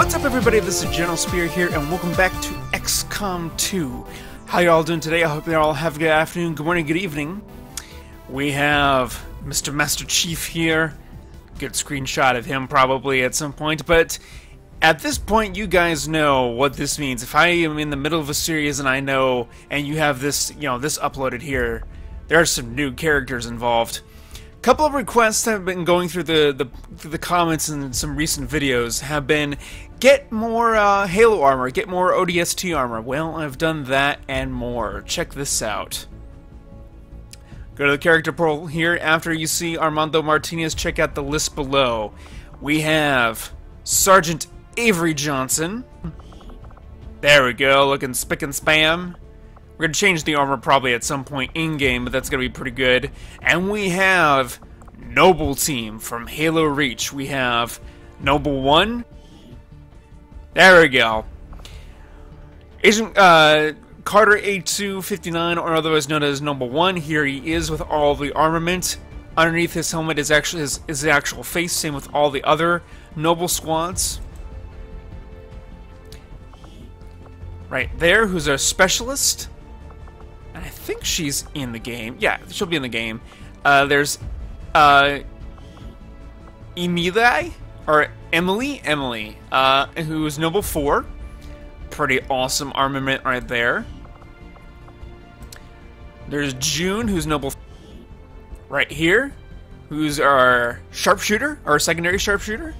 What's up, everybody? This is General Spear here, and welcome back to XCOM 2. How you all doing today? I hope you all have a good afternoon, good morning, good evening. We have Mr. Master Chief here. Good screenshot of him probably at some point, but at this point you guys know what this means. If I am in the middle of a series and I know, and you have this, this uploaded here, there are some new characters involved. A couple of requests that have been going through the comments in some recent videos have been, get more Halo armor, get more ODST armor. Well, I've done that and more. Check this out. Go to the character pool here. After you see Armando Martinez, check out the list below. We have Sergeant Avery Johnson. There we go, looking spick and spam. We're going to change the armor probably at some point in-game, but that's going to be pretty good. And we have Noble Team from Halo Reach. We have Noble 1. There we go. Agent Carter A259, or otherwise known as Noble 1. Here he is with all the armament. Underneath his helmet is actually his the actual face, same with all the other Noble squads. Right there, who's a specialist. I think she's in the game. Yeah, she'll be in the game. There's Emily, who's Noble 4. Pretty awesome armament right there. There's June, who's Noble right here, who's our sharpshooter, our secondary sharpshooter.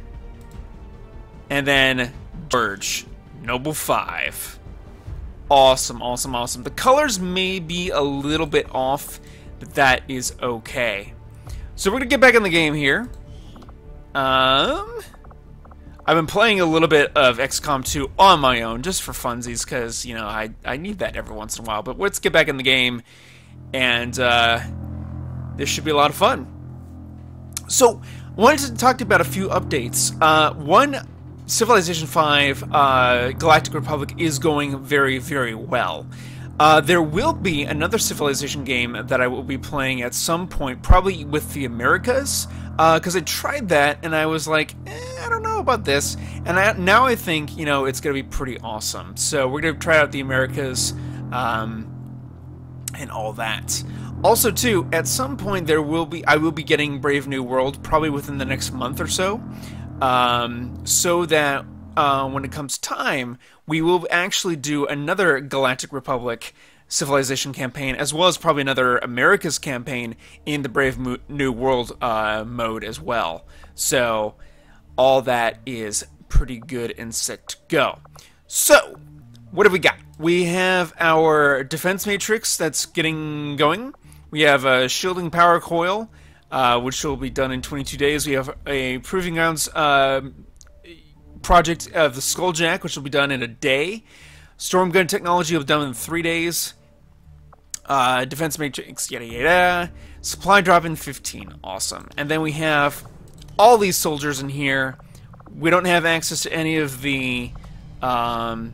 And then George, Noble 5. Awesome, awesome, awesome. The colors may be a little bit off, but that is okay. So we're gonna get back in the game here. I've been playing a little bit of XCOM 2 on my own, just for funsies, because, I need that every once in a while. But let's get back in the game, and this should be a lot of fun. So, I wanted to talk about a few updates. One, Civilization 5 Galactic Republic is going very, very well. There will be another Civilization game that I will be playing at some point, probably with the Americas, because I tried that and I was like, I don't know about this, and now I think, it's going to be pretty awesome. So we're going to try out the Americas and all that. Also, too, at some point I will be getting Brave New World, probably within the next month or so. So that when it comes time, we will actually do another Galactic Republic Civilization campaign, as well as probably another America's campaign in the Brave New World mode as well. So all that is pretty good and set to go. So what have we got? We have our defense matrix that's getting going. We have a shielding power coil, which will be done in 22 days. We have a Proving Grounds project of the Skulljack, which will be done in a day. Storm Gun Technology will be done in 3 days. Defense Matrix, yada yada. Supply drop in 15. Awesome. And then we have all these soldiers in here. We don't have access to any of we don't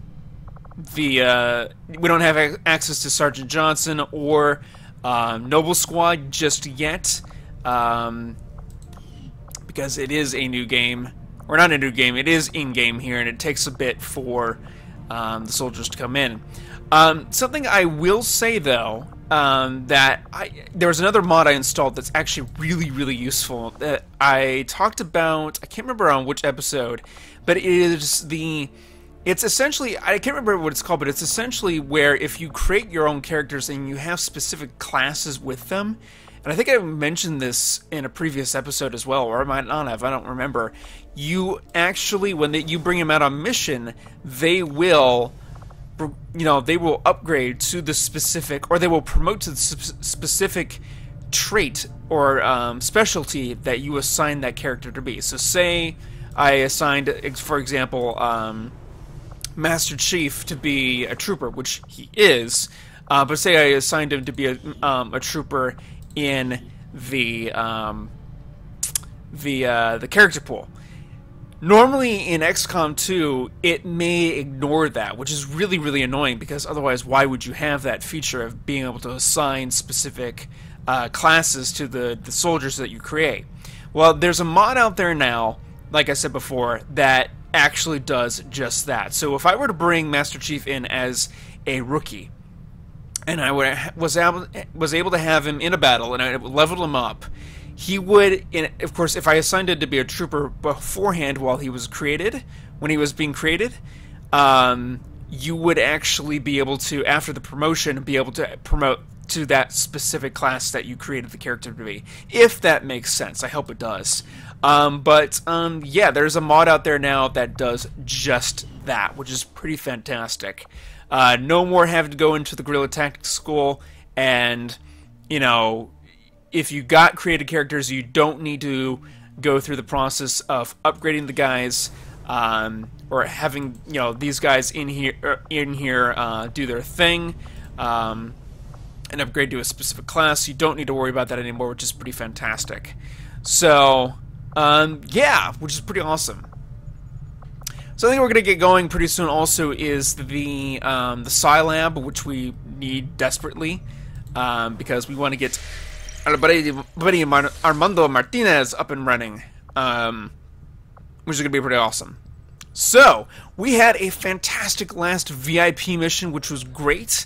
have access to Sergeant Johnson or Noble Squad just yet. Because it is a new game, or not a new game, it is in-game here, and it takes a bit for the soldiers to come in. Something I will say, though, there was another mod I installed that's actually really, really useful that I talked about. I can't remember on which episode, but it's essentially, I can't remember what it's called, but it's essentially where if you create your own characters and you have specific classes with them. And I think I mentioned this in a previous episode as well, or I might not have, I don't remember. You actually, when you bring them out on mission, they will, they will upgrade to the specific, or they will promote to the specific trait or specialty that you assign that character to be. So say I assigned, for example, Master Chief to be a trooper, which he is, but say I assigned him to be a trooper in the character pool. Normally in XCOM 2, it may ignore that, which is really, really annoying, because otherwise why would you have that feature of being able to assign specific classes to the soldiers that you create? Well, there's a mod out there now, like I said before, that actually does just that. So if I were to bring Master Chief in as a rookie, and I was able to have him in a battle, and I leveled him up, he would, of course, if I assigned him to be a trooper beforehand while he was created, when he was being created, you would actually be able to, after the promotion, be able to promote to that specific class that you created the character to be, if that makes sense. I hope it does. Yeah, there's a mod out there now that does just that, which is pretty fantastic. No more having to go into the Guerrilla Tactics School, and, you know, if you got created characters, you don't need to go through the process of upgrading the guys, or having, you know, these guys in here do their thing, and upgrade to a specific class. You don't need to worry about that anymore, which is pretty fantastic. So, yeah, which is pretty awesome. So I think we're going to get going pretty soon. Also is the Psi-Lab, which we need desperately, because we want to get our buddy Armando Martinez up and running, which is going to be pretty awesome. So, we had a fantastic last VIP mission, which was great.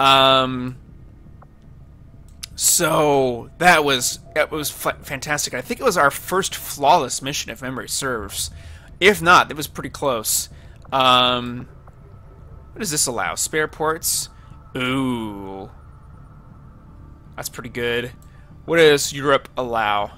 So that was fantastic. I think it was our first flawless mission, if memory serves. If not, it was pretty close. What does this allow? Spare ports? Ooh. That's pretty good. What does Europe allow?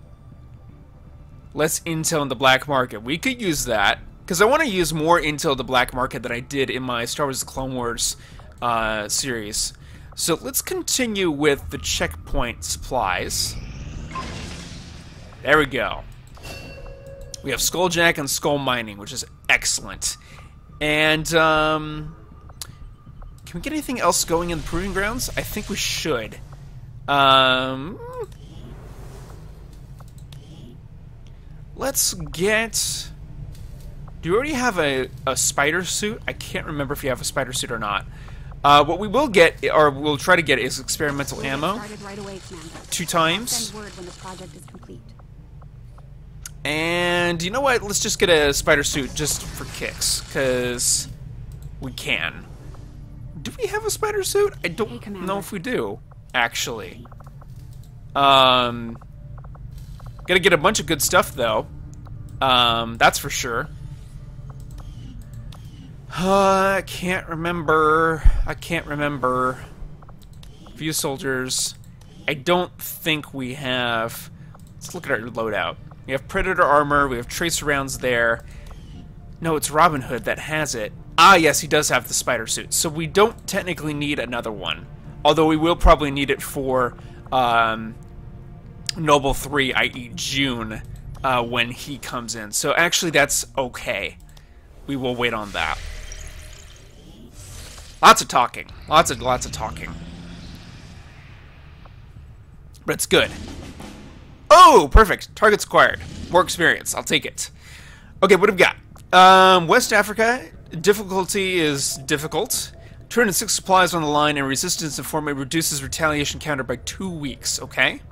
Less intel in the black market. We could use that, because I want to use more intel in the black market than I did in my Star Wars The Clone Wars series. So let's continue with the checkpoint supplies. There we go. We have Skulljack and Skull Mining, which is excellent. And, can we get anything else going in the Proving Grounds? I think we should. Let's get... Do you already have a spider suit? I can't remember if you have a spider suit or not. What we will get, or we'll try to get, is experimental ammo. 2 times. And you know what? Let's just get a spider suit just for kicks, because we can. Do we have a spider suit? I don't know if we do, actually. Gotta get a bunch of good stuff, though. That's for sure. I can't remember. Few soldiers. I don't think we have... Let's look at our loadout. We have Predator armor. We have tracer rounds there. No, it's Robin Hood that has it. Ah, yes, he does have the spider suit. So we don't technically need another one. Although we will probably need it for Noble 3, i.e. June, when he comes in. So actually, that's okay. We will wait on that. Lots of talking. Lots of talking. But it's good. Oh, perfect. Targets acquired. More experience. I'll take it. Okay, what have we got? West Africa. Difficulty is difficult. 206 supplies on the line, and resistance informant reduces retaliation counter by 2 weeks. Okay.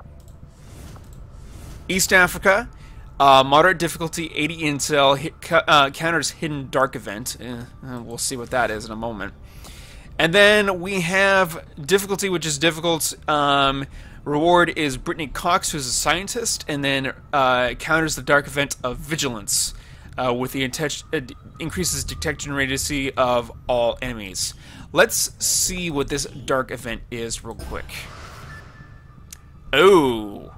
East Africa. Moderate difficulty, 80 intel, counters hidden dark event. We'll see what that is in a moment. And then we have difficulty, which is difficult. Reward is Brittany Cox, who's a scientist, and then counters the dark event of vigilance, with the increases detection radius of all enemies. Let's see what this dark event is real quick. Oh.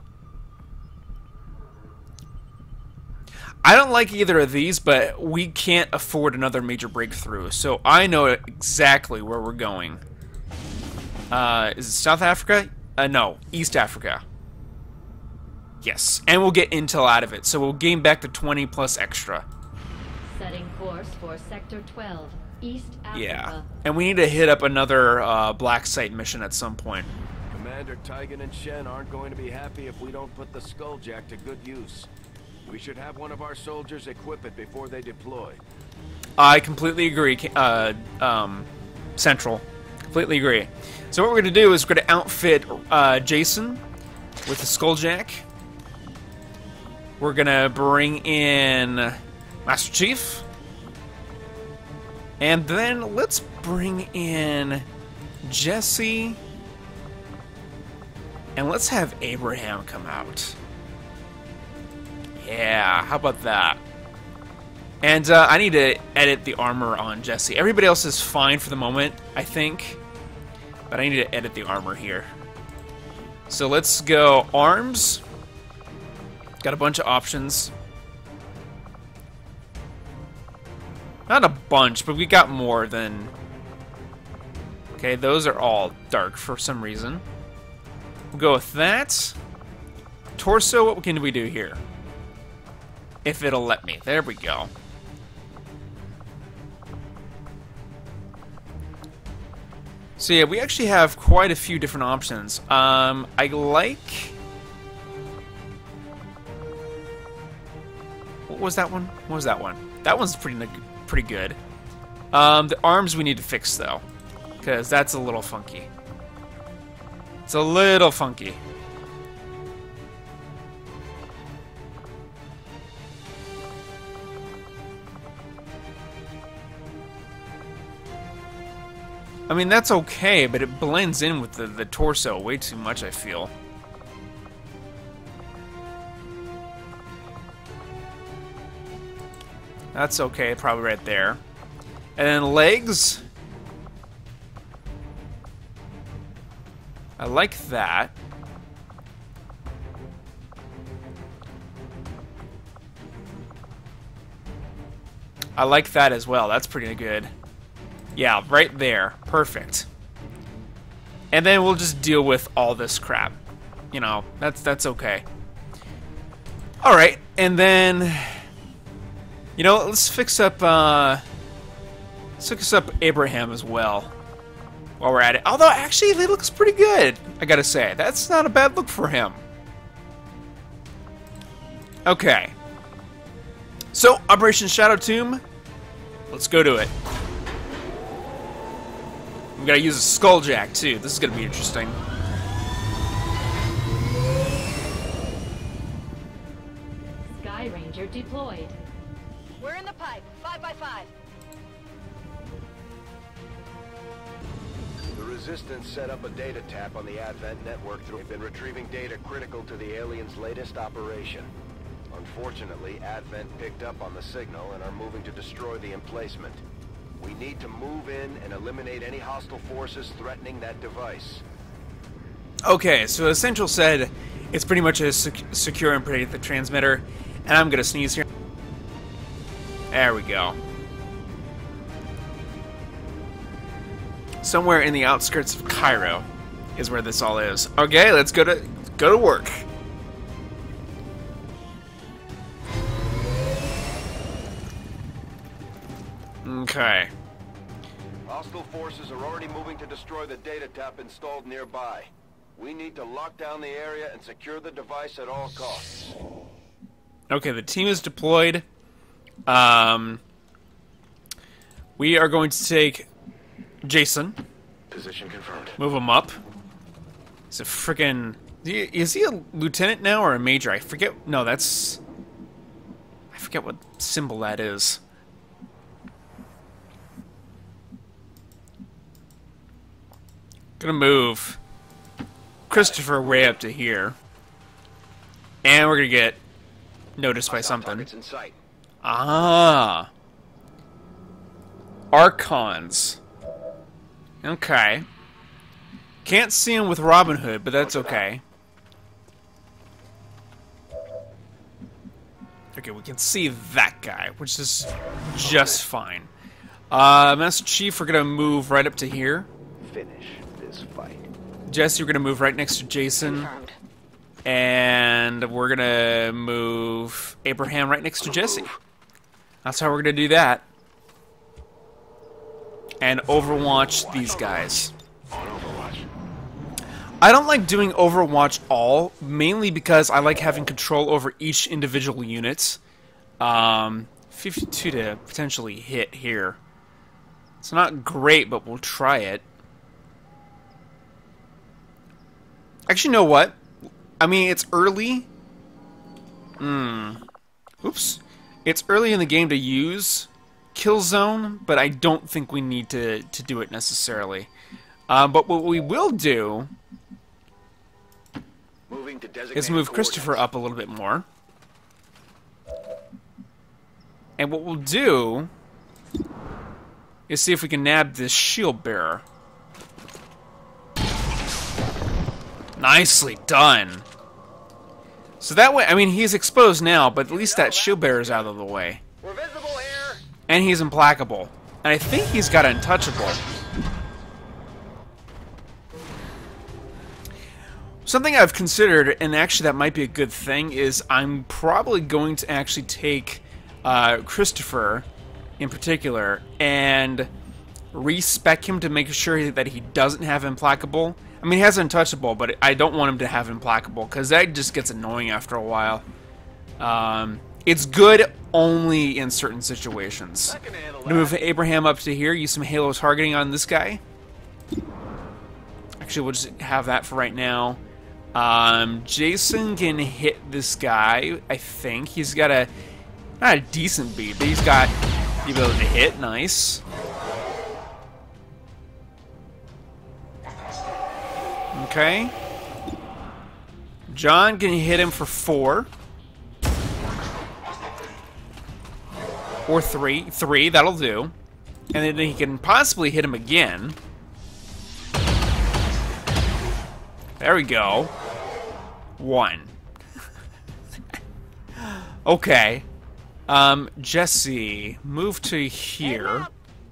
I don't like either of these, but we can't afford another major breakthrough, so I know exactly where we're going. Is it South Africa? No, East Africa. Yes, and we'll get intel out of it, so we'll gain back the 20 plus extra. Setting course for Sector 12, East Africa. Yeah, and we need to hit up another black site mission at some point. Commander Tygan and Shen aren't going to be happy if we don't put the Skulljack to good use. We should have one of our soldiers equip it before they deploy. I completely agree, Central. Completely agree. So what we're going to do is we're going to outfit Jason with the Skulljack. We're going to bring in Master Chief. And then let's bring in Jesse. And let's have Abraham come out. Yeah, how about that? And I need to edit the armor on Jesse. Everybody else is fine for the moment, I think. But I need to edit the armor here. So let's go arms. Got a bunch of options. Not a bunch, but we got more than... Okay, those are all dark for some reason. We'll go with that. Torso, what can we do here? If it'll let me. There we go. So yeah, we actually have quite a few different options. I like... What was that one? What was that one? That one's pretty good. The arms we need to fix, though. Because that's a little funky. It's a little funky. I mean, that's okay, but it blends in with the torso way too much, I feel. That's okay, probably right there. And then legs. I like that. I like that as well. That's pretty good. Yeah, right there. Perfect. And then we'll just deal with all this crap. You know, that's okay. Alright, and then... You know, let's fix up Abraham as well. While we're at it. Although, actually, he looks pretty good, I gotta say. That's not a bad look for him. Okay. So, Operation Shadow Tomb. Let's go to it. We gotta use a Skulljack, too. This is gonna be interesting. Sky Ranger deployed. We're in the pipe. 5x5. The Resistance set up a data tap on the Advent network. They've been retrieving data critical to the aliens' latest operation. Unfortunately, Advent picked up on the signal and are moving to destroy the emplacement. We need to move in and eliminate any hostile forces threatening that device. Okay, so Essential said it's pretty much a secure and protect the transmitter, and I'm gonna sneeze here. There we go. Somewhere in the outskirts of Cairo is where this all is. Okay, let's go to work. Okay. Hostile forces are already moving to destroy the data tap installed nearby. We need to lock down the area and secure the device at all costs. Okay, the team is deployed. We are going to take Jason. Position confirmed. Move him up. He's a freaking... Is he a lieutenant now or a major? I forget. No, that's... I forget what symbol that is. Gonna move Christopher way up to here. And we're gonna get noticed by something. In sight. Ah. Archons. Okay. Can't see him with Robin Hood, but that's okay. Okay, we can see that guy, which is just fine. Master Chief, we're gonna move right up to here. Finish this fight. Jesse, we're gonna move right next to Jason. Confirmed. And we're gonna move Abraham right next to Jesse. That's how we're gonna do that. And Overwatch these guys. On Overwatch. I don't like doing Overwatch all, mainly because I like having control over each individual unit. 52 to potentially hit here. It's not great, but we'll try it. Actually, you know what? I mean, it's early. Oops. It's early in the game to use kill zone, but I don't think we need to do it necessarily. But what we will do is move Christopher up a little bit more. And what we'll do is see if we can nab this shield bearer. Nicely done. So that way, I mean, he's exposed now, but at least that shield bearer is out of the way. We're visible here. And he's implacable. And I think he's got untouchable. Something I've considered, and actually that might be a good thing, is I'm probably going to actually take Christopher in particular and respec him to make sure that he doesn't have implacable. I mean, he has untouchable, but I don't want him to have implacable because that just gets annoying after a while. It's good only in certain situations. I'm gonna move Abraham up to here, use some halo targeting on this guy. Actually, we'll just have that for right now. Jason can hit this guy, I think. He's got a, not a decent beat, but he's got the ability to hit. Nice. Okay. John can hit him for 4. Or 3. 3, that'll do. And then he can possibly hit him again. There we go. 1. Okay. Jesse, move to here.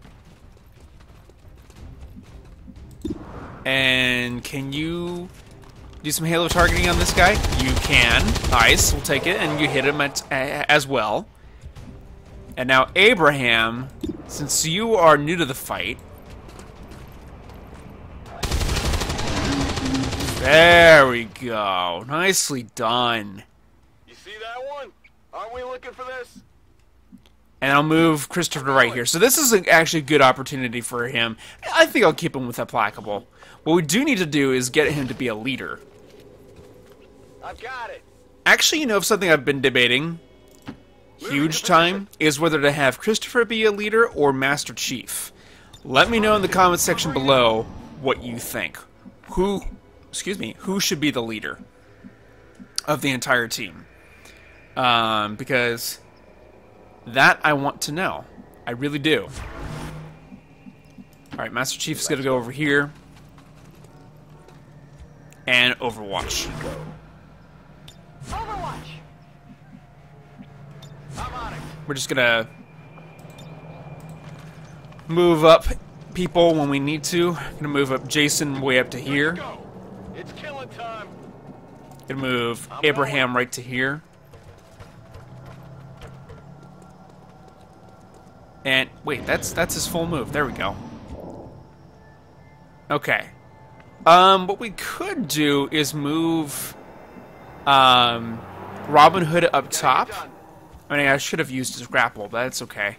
And can you do some halo targeting on this guy? You can. Nice. We'll take it. And you hit him as well. And now Abraham, since you are new to the fight. There we go. Nicely done. You see that one? Aren't we looking for this? And I'll move Christopher to right here. So this is actually a good opportunity for him. I think I'll keep him with implacable. What we do need to do is get him to be a leader. I've got it. Actually, you know, something I've been debating huge time is whether to have Christopher be a leader or Master Chief. Let me know in the comment section below what you think. Who should be the leader of the entire team? Because that I want to know. I really do. Alright, Master Chief is going to go over here. And Overwatch. Overwatch. I'm on it. We're just going to move up people when we need to. Going to move up Jason way up to here. Let's go. It's killing time. Going to move Abraham right to here. And wait, that's his full move. There we go. Okay. What we could do is move Robin Hood up top. I mean, I should have used his grapple, but that's okay.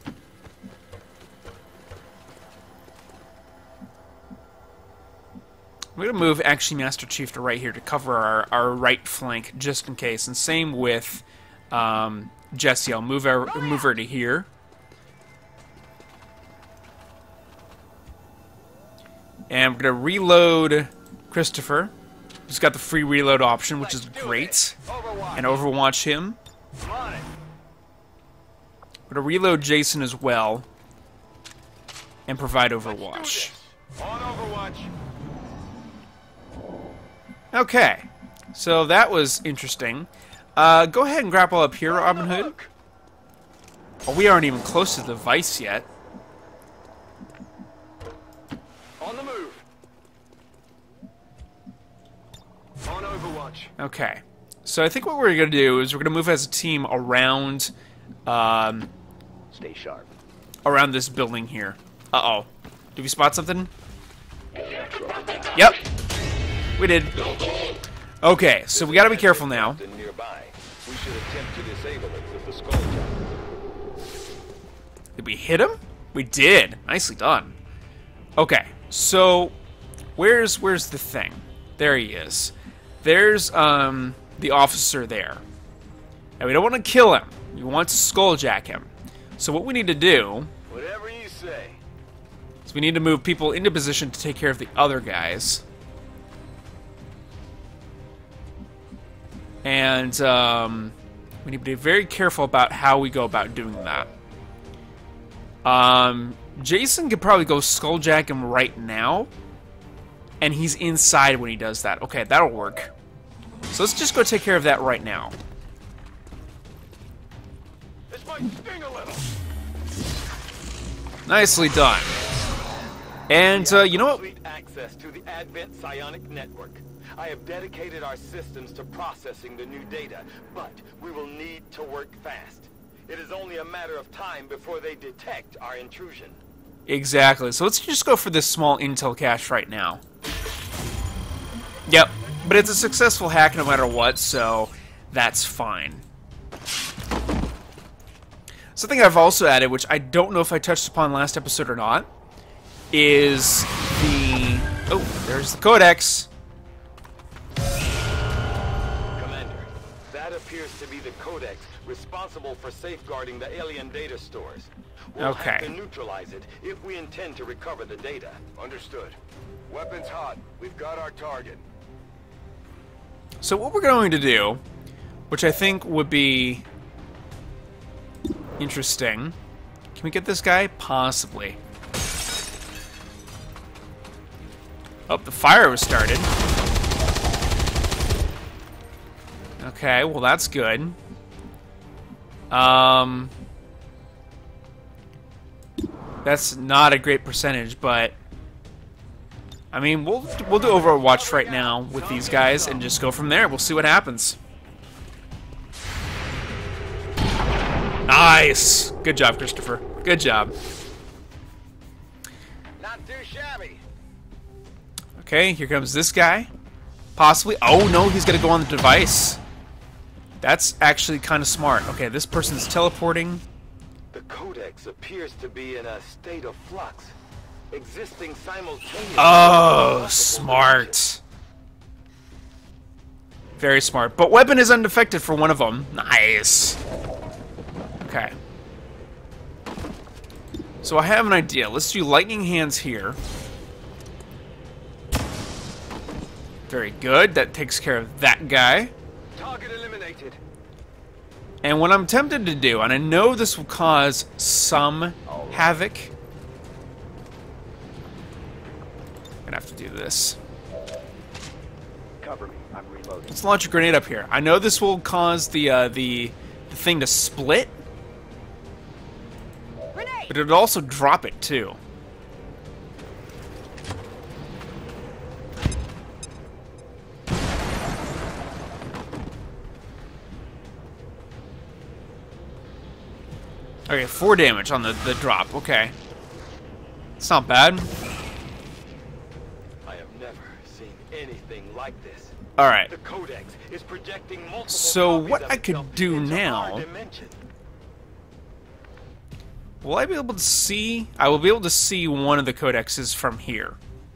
We're gonna move actually Master Chief to right here to cover our right flank just in case. And same with Jesse. I'll move her to here. And we're going to reload Christopher. He's got the free reload option, which is great. And Overwatch him. We're going to reload Jason as well. And provide Overwatch. On Overwatch. Okay. So that was interesting. Go ahead and grapple up here, Robin Hood. Oh, we aren't even close to the device yet. On the move. On Overwatch. Okay. So I think what we're going to do is we're going to move as a team around Stay sharp. around this building here. Uh-oh. Did we spot something? Yep. We did. Okay, so we got to be careful now. Nearby. We should attempt to disable it with the skull jump. Did we hit him? We did. Nicely done. Okay. So where's the thing? There he is. There's the officer there. And we don't want to kill him. We want to skulljack him. So what we need to do Whatever you say. is we need to move people into position to take care of the other guys. And we need to be very careful about how we go about doing that. Jason could probably go skulljack him right now. And he's inside when he does that. Okay, that'll work. So let's just go take care of that right now. This might sting a little. Nicely done. And, you know what? Complete access to the Advent psionic network. I have dedicated our systems to processing the new data, but we will need to work fast. It is only a matter of time before they detect our intrusion. Exactly. So let's just go for this small intel cache right now. Yep. But it's a successful hack no matter what, so that's fine. Something I've also added, which I don't know if I touched upon last episode or not, is the... Oh, there's the codex. Commander, that appears to be the codex responsible for safeguarding the alien data stores. We'll have to neutralize it if we intend to recover the data. Understood. Weapons hot. We've got our target. So what we're going to do, which I think would be interesting... Can we get this guy? Possibly. Oh, the fire was started. Okay, well that's good. That's not a great percentage, but I mean, we'll do Overwatch right now with these guys and just go from there. We'll see what happens. Nice. Good job, Christopher. Good job. Not too shabby. Okay, here comes this guy. Possibly. Oh, no, he's going to go on the device. That's actually kind of smart. Okay, this person's teleporting. The codex appears to be in a state of flux, existing simultaneously. Oh, smart. Very smart. But weapon is undefected for one of them. Nice. Okay. So I have an idea. Let's do lightning hands here. Very good. That takes care of that guy. Target eliminated. And what I'm tempted to do, and I know this will cause some havoc. I'm gonna have to do this. Cover me. I'm reloading. Let's launch a grenade up here. I know this will cause the thing to split, Grenade! but it'll also drop it too. Okay, 4 damage on the drop. Okay. It's not bad. I have never seen anything like this. Alright. The codex is projecting multiple So copies what of I could itself do into now... our dimension. Will I be able to see? I will be able to see one of the codexes from here.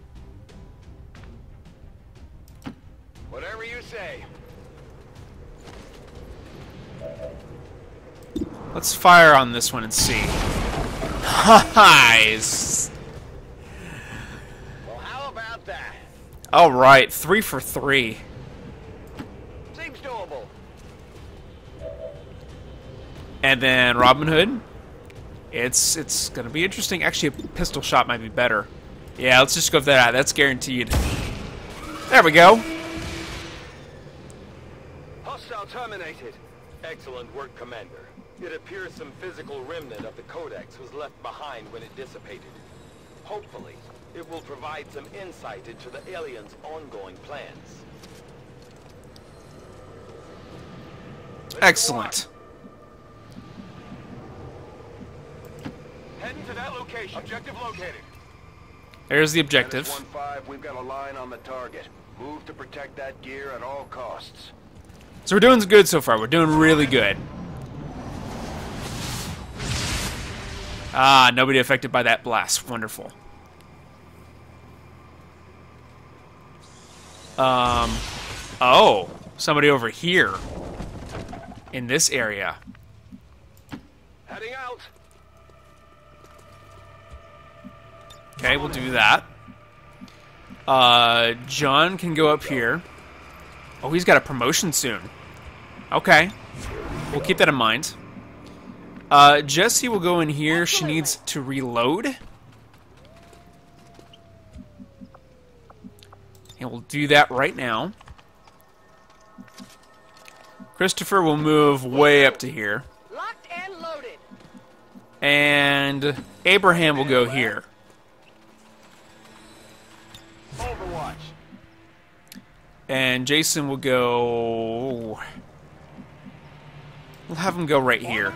Whatever you say. Let's fire on this one and see. Nice. Well, how about that? All right, 3 for 3. Seems doable. And then Robin Hood. It's gonna be interesting. Actually, a pistol shot might be better. Yeah, let's just go for that. That's guaranteed. There we go. Hostile terminated. Excellent work, Commander. It appears some physical remnant of the codex was left behind when it dissipated. Hopefully, it will provide some insight into the aliens' ongoing plans. Excellent. Heading to that location. Objective located. There's the objective. 1-5, we've got a line on the target. Move to protect that gear at all costs. So we're doing good so far. We're doing really good. Ah, nobody affected by that blast. Wonderful. Oh, somebody over here. in this area. Heading out. Okay, we'll do that. John can go up here. Oh, he's got a promotion soon. Okay. We'll keep that in mind. Jessie will go in here. She needs to reload. And we'll do that right now. Christopher will move way up to here. Locked and loaded. And Abraham will go here. Overwatch. And Jason will go... We'll have him go right here.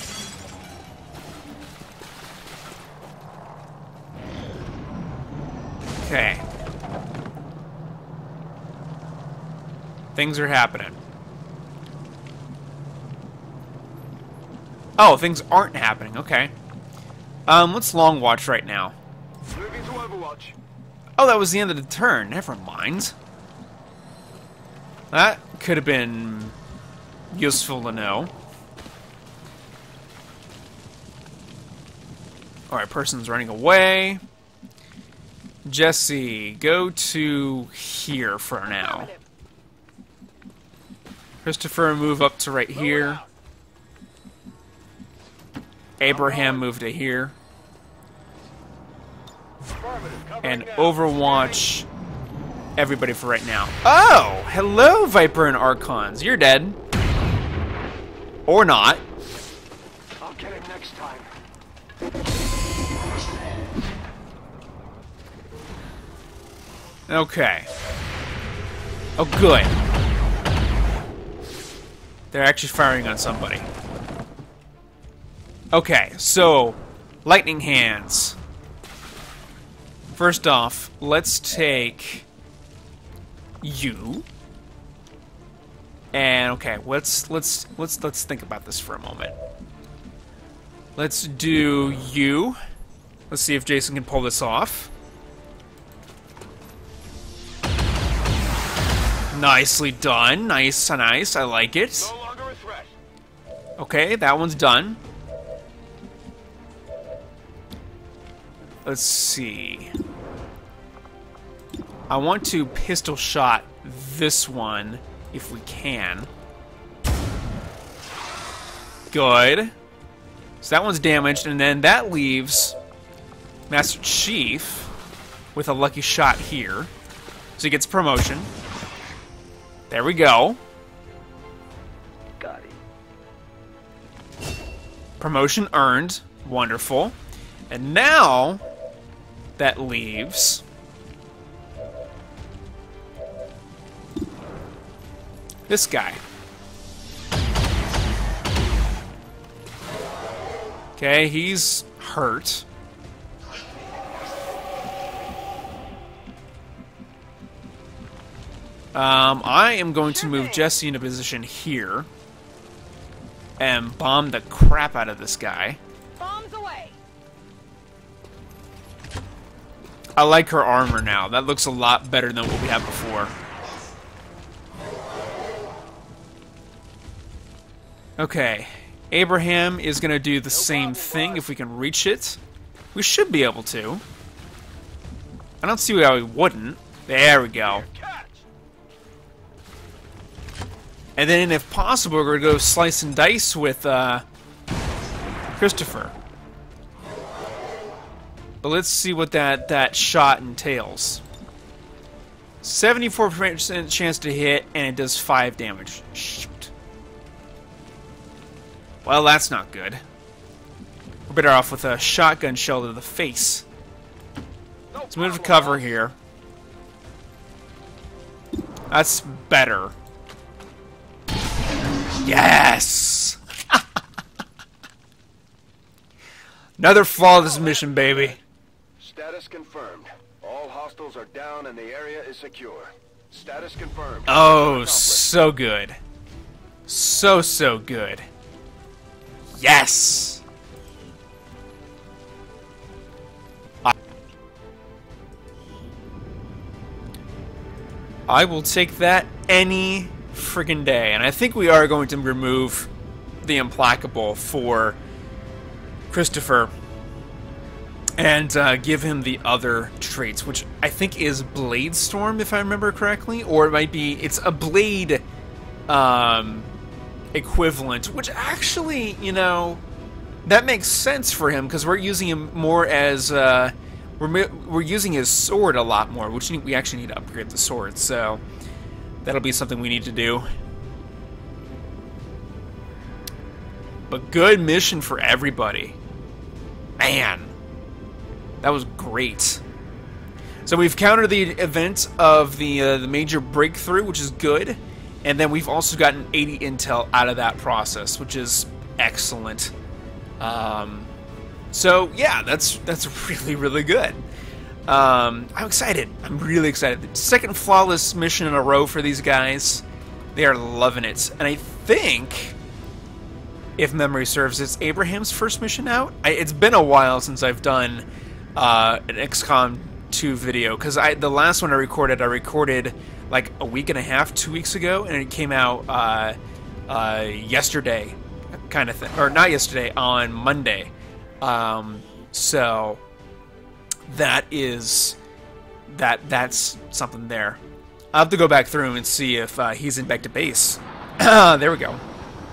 Okay. Things are happening. Oh, things aren't happening. Okay. Let's long watch right now. Moving to Overwatch. Oh, that was the end of the turn. Never mind. That could have been useful to know. Alright, person's running away. Jesse, go to here for now. Christopher, move up to right here. Abraham, move to here. And Overwatch everybody for right now. Oh! Hello, Viper and Archons. You're dead. Or not. I'll get him next time. Okay. Oh, good. They're actually firing on somebody. Okay, so lightning hands. First off, let's take you. And okay, let's think about this for a moment. Let's do you. Let's see if Jason can pull this off. Nicely done. Nice, nice. I like it. No longer a threat. Okay, that one's done. Let's see. I want to pistol shot this one if we can. Good. So that one's damaged, and then that leaves Master Chief with a lucky shot here. So he gets promotion. There we go. Got it. Promotion earned. Wonderful. And now that leaves this guy. Okay, he's hurt. I am going to move Jesse into position here and bomb the crap out of this guy. Bombs away. I like her armor now. That looks a lot better than what we had before. Okay. Abraham is going to do the same thing if we can reach it. We should be able to. I don't see how we wouldn't. There we go. And then, if possible, we're going to go slice and dice with Christopher. But let's see what that shot entails. 74% chance to hit, and it does 5 damage. Shoot. Well, that's not good. We're better off with a shotgun shell to the face. Let's move to cover here. That's better. Yes! Another flawless mission, baby. Status confirmed. All hostiles are down and the area is secure. Status confirmed. Oh, so good. So good. Yes! I will take that any friggin' day. And I think we are going to remove the Implacable for Christopher and give him the other traits, which I think is Blade Storm, if I remember correctly, or it might be, it's a Blade equivalent, which actually, you know, that makes sense for him, because we're using him more as, we're using his sword a lot more, which we actually need to upgrade the sword, so that'll be something we need to do. But good mission for everybody. Man, that was great. So we've countered the event of the major breakthrough, which is good. And then we've also gotten 80 intel out of that process, which is excellent. So yeah, that's really, really good. I'm excited. I'm really excited. The second flawless mission in a row for these guys. They are loving it. And I think, if memory serves, it's Abraham's first mission out. It's been a while since I've done an XCOM 2 video, because the last one I recorded like a week and a half, 2 weeks ago, and it came out yesterday, kind of thing, or not yesterday, on Monday. So that's something there. I'll have to go back through and see if he's in back to base. There we go.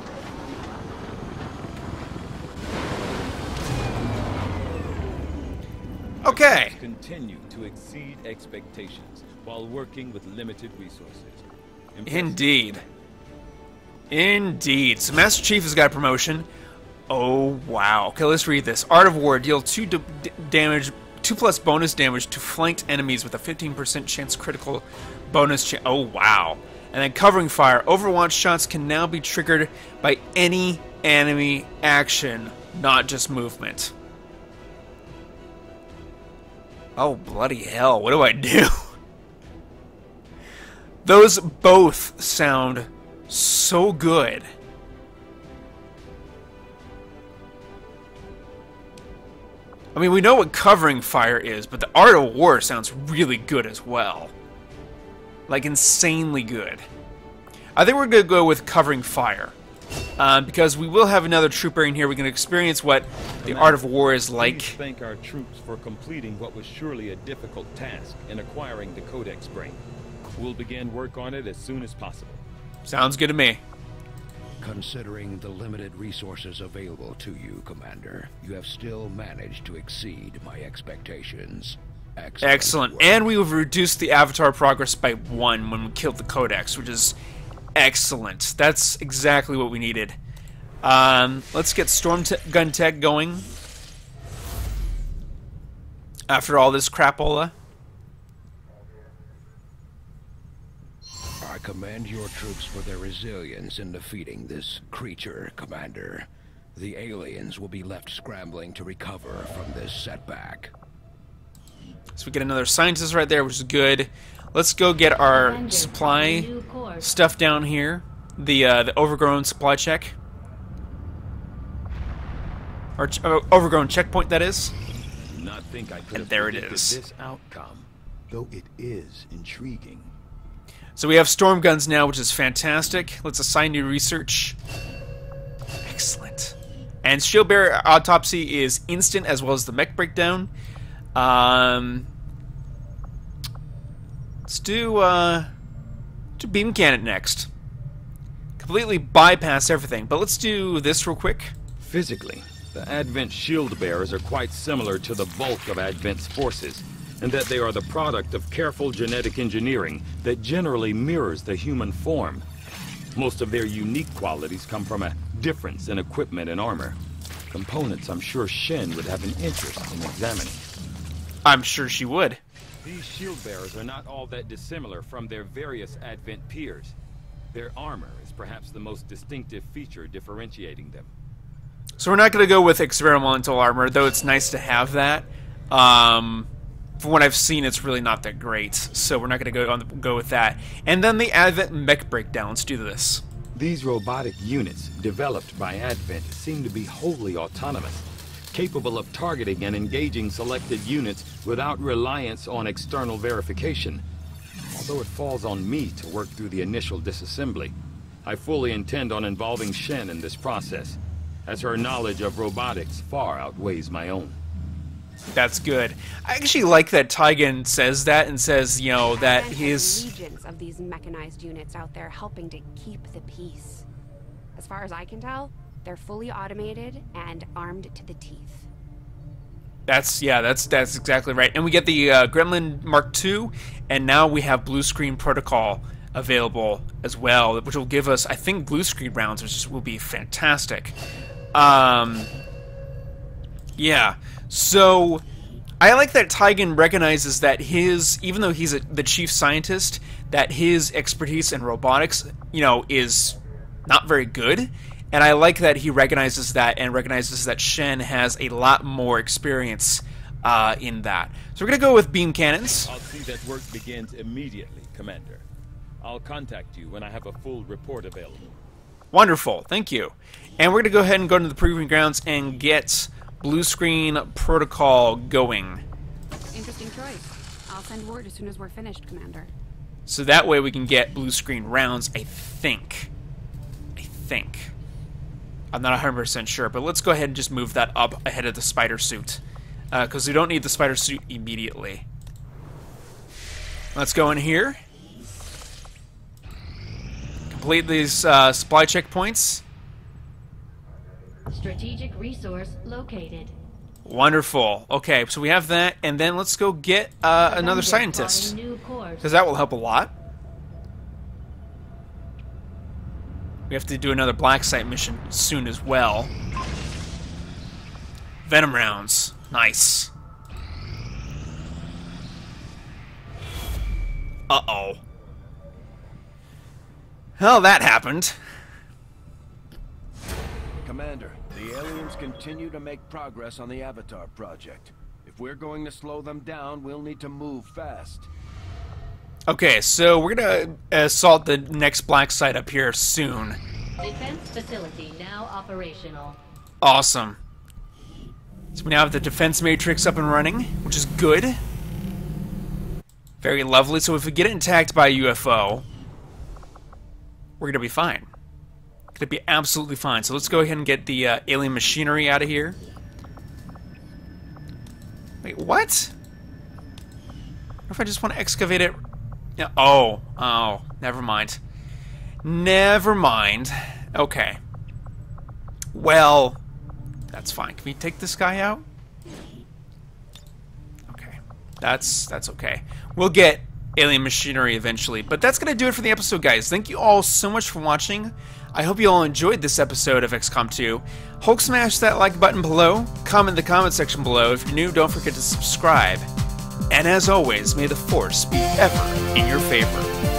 Okay. Continue to exceed expectations while working with limited resources. Indeed. Indeed. So Master Chief has got a promotion. Oh, wow. Okay, let's read this. Art of War. Deal 2 plus bonus damage to flanked enemies with a 15% chance critical bonus chance. Oh, wow. And then Covering Fire. Overwatch shots can now be triggered by any enemy action, not just movement. Oh, bloody hell. What do I do? Those both sound so good. I mean, we know what Covering Fire is, but the Art of War sounds really good as well. Like, insanely good. I think we're going to go with Covering Fire. Because we will have another trooper in here. We can experience what the Art of War is like. Please thank our troops for completing what was surely a difficult task in acquiring the Codex Brain. We'll begin work on it as soon as possible. Sounds good to me. Considering the limited resources available to you, Commander, you have still managed to exceed my expectations. Excellent. And we have reduced the Avatar progress by 1 when we killed the Codex, which is excellent. That's exactly what we needed. Let's get Storm Gun Tech going. After all this crapola. I commend your troops for their resilience in defeating this creature, Commander. The aliens will be left scrambling to recover from this setback. So we get another scientist right there, which is good. Let's go get our supply stuff down here. The overgrown supply check. Or overgrown checkpoint, that is. Not think I could And there it predicted is. this outcome, though it is intriguing. So we have storm guns now, which is fantastic. Let's assign new research. Excellent. And Shield Bearer Autopsy is instant, as well as the mech breakdown. Let's do Beam Cannon next. Completely bypass everything, but let's do this real quick. Physically, the Advent shield bearers are quite similar to the bulk of Advent's forces, and that they are the product of careful genetic engineering that generally mirrors the human form. Most of their unique qualities come from a difference in equipment and armor. Components I'm sure Shen would have an interest in examining. I'm sure she would. These shield bearers are not all that dissimilar from their various Advent peers. Their armor is perhaps the most distinctive feature differentiating them. So we're not going to go with experimental armor, though it's nice to have that. From what I've seen, it's really not that great, so we're not going to go with that. And then the Advent mech breakdown. Let's do this. These robotic units, developed by Advent, seem to be wholly autonomous, capable of targeting and engaging selected units without reliance on external verification. although it falls on me to work through the initial disassembly. I fully intend on involving Shen in this process, as her knowledge of robotics far outweighs my own. That's good. I actually like that Taigen says that and says, you know, that Advent his... has legions of these mechanized units out there helping to keep the peace. As far as I can tell, they're fully automated and armed to the teeth. That's exactly right. And we get the Gremlin Mark II, and now we have blue screen protocol available as well, which will give us, I think, blue screen rounds, which will be fantastic. Yeah. So I like that Taigen recognizes that even though he's the chief scientist, that his expertise in robotics, you know, is not very good. And I like that he recognizes that and recognizes that Shen has a lot more experience in that. So we're going to go with beam cannons. I'll see that work begins immediately, Commander. I'll contact you when I have a full report available. Wonderful. Thank you. And we're going to go ahead and go into the proving grounds and get blue screen protocol going. Interesting choice. I'll send word as soon as we're finished, Commander. So that way we can get blue screen rounds, I think. I'm not 100% sure, but let's go ahead and just move that up ahead of the spider suit. Because we don't need the spider suit immediately. Let's go in here. Complete these supply checkpoints. Strategic resource located. Wonderful. Okay, so we have that, and then let's go get another scientist. Because that will help a lot. We have to do another black site mission soon as well. Venom rounds. Nice. Uh-oh. Well, that happened. Commander, the aliens continue to make progress on the Avatar project. If we're going to slow them down, we'll need to move fast. Okay, so we're gonna assault the next black site up here soon. Defense facility now operational. Awesome. So we now have the defense matrix up and running, which is good. Very lovely. So if we get attacked by a UFO, we're gonna be fine. Gonna be absolutely fine. So let's go ahead and get the alien machinery out of here. Wait, what? What if I just want to excavate it? Yeah, oh, never mind. Never mind. Okay. Well, that's fine. Can we take this guy out? Okay. That's okay. We'll get alien machinery eventually. But that's going to do it for the episode, guys. Thank you all so much for watching. I hope you all enjoyed this episode of XCOM 2. Hulk smash that like button below. Comment in the comment section below. If you're new, don't forget to subscribe. And as always, may the Force be ever in your favor.